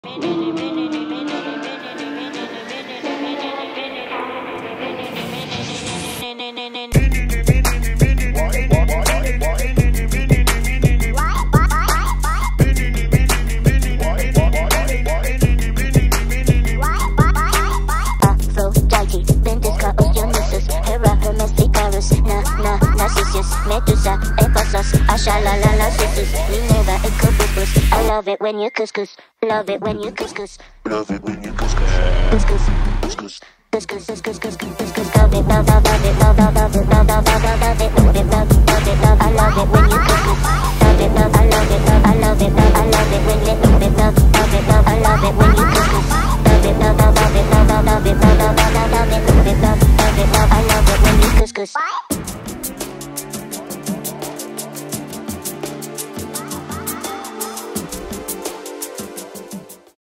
I love it when you couscous. Love it when you couscous. Love it when you couscous. Couscous, couscous, couscous, couscous, couscous, couscous. Love it, love it, love it, love it, love it, love it, love it, love it, love it, love it. I love it when you couscous. Love it, love, I love it, love, I love it, love, I love it when you love it, love, love it, love, I love